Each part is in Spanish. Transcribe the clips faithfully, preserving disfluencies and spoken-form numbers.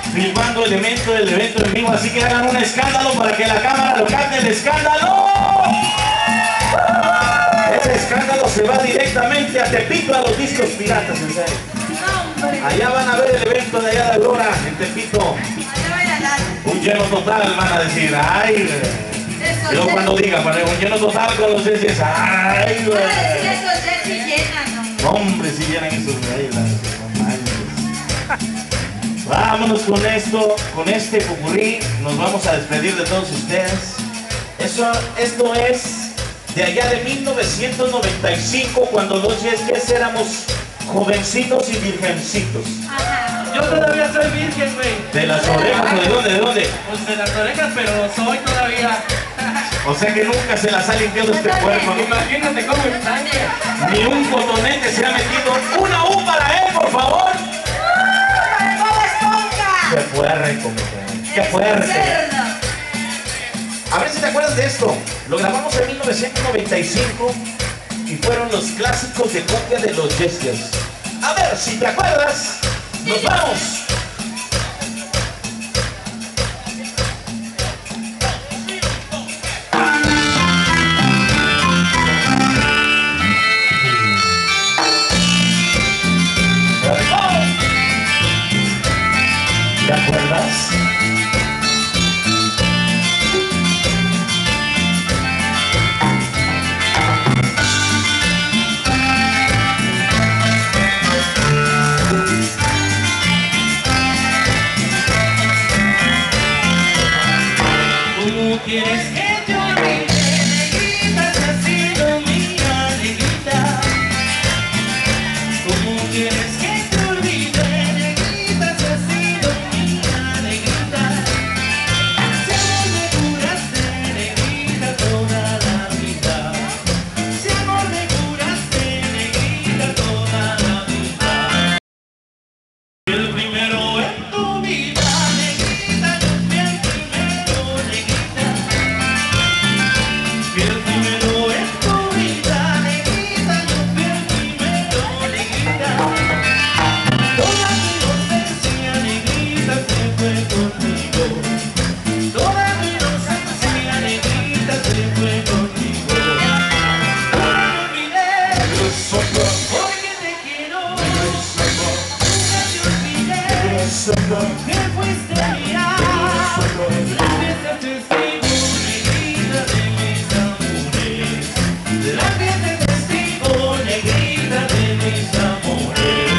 filmando el evento, el evento en vivo, así que hagan un escándalo para que la cámara lo capte el escándalo. Ese escándalo se va directamente a Tepito, a los discos piratas, en serio. Allá van a ver el evento de allá de Aurora, en Tepito. Un lleno total, van a decir, ay, güey. Yo cuando diga, para un lleno total con los Jessis, ay, güey. Hombre, si llenan esos güeyes. Vámonos con esto, con este popurrí, nos vamos a despedir de todos ustedes. Eso, esto es de allá de mil novecientos noventa y cinco, cuando los Yesques éramos jovencitos y virgencitos. Ajá. Yo todavía soy virgen, güey. ¿De las orejas o de dónde? ¿De dónde? Pues de las orejas, pero soy todavía. O sea que nunca se las ha limpiado este cuerpo. Imagínate cómo está. Ni un cotonete se ha metido. ¡Una U para él, por favor! ¡Qué fuerte, compadre! ¡Qué fuerte! A ver si te acuerdas de esto. Lo grabamos en mil novecientos noventa y cinco y fueron los clásicos de cumbia de los Yesques. A ver si te acuerdas. ¡Nos vamos! ¿Te acuerdas? ¿Cómo quieres que te olvide, negrita? Si has sido mía, negrita. ¿Cómo quieres que te olvide, negrita? Si has sido mía, negrita. Si amor me juraste, negrita, toda la vida. Si amor me juraste, negrita, toda la vida. El primero en tu vida, negrita, yo fui el primero, negrita. Fui el primero en tu vida, negrita, yo fui el primero, negrita. Toda mi inocencia, negrita, se fue contigo. Toda mi inocencia, negrita, se fue contigo. No me olvidé, porque te quiero. Nunca te olvidé, que fuiste mía. La fiesta testigo, negrita, de mis amores. La fiesta testigo, negrita, de mis amores.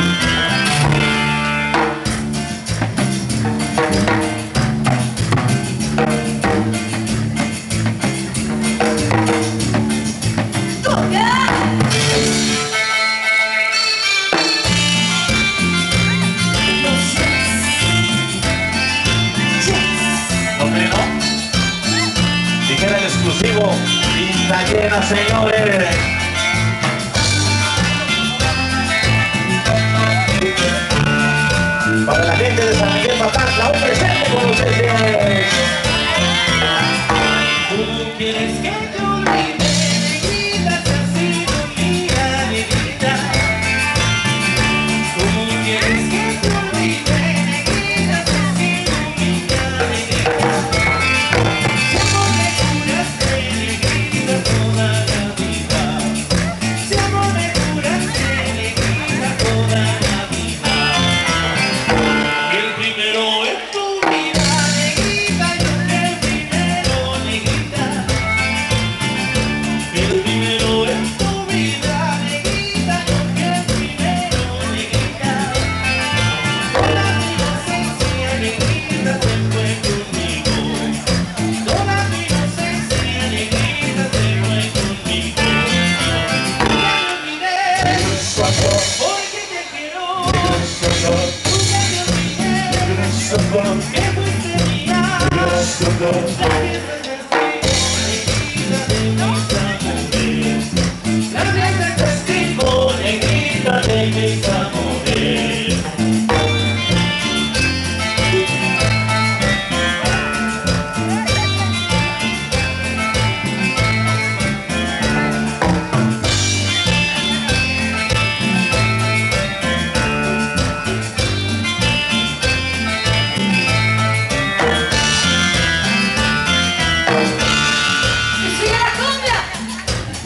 ¿No creo? Dijera el exclusivo, lista llena, señores. Para la gente de San Miguel Papantla, un presente con ustedes. ¿Cómo quieres que te olvide, negrita? Si has sido mía, negrita. ¿Cómo quieres que te olvide, negrita? Si has sido mía, negrita. Si amor me juraste, negrita, toda la vida. Si amor me juraste, negrita, toda la vida. El primero en tu vida, negrita, yo fui el primero, negrita. El primero en tu vida, negrita, yo fui el primero, negrita. Toda mi inocencia, negrita, se fue conmigo. Toda mi inocencia, negrita, se fue conmigo. Ya me olvidé, porque te quiero. Nunca te olvidé, que fuiste mía. La fiesta testigo, negrita, de mis amores. La fiesta testigo, negrita, de mis amores.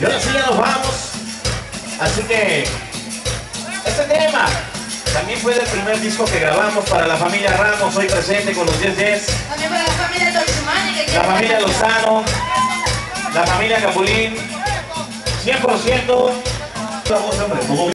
Y ahora sí ya nos vamos. Así que este tema también fue del primer disco que grabamos para la familia Ramos, hoy presente con los diez diez. También para la familia Toxumani, que La familia Lozano, la familia Capulín, cien por ciento. Vamos, hombre.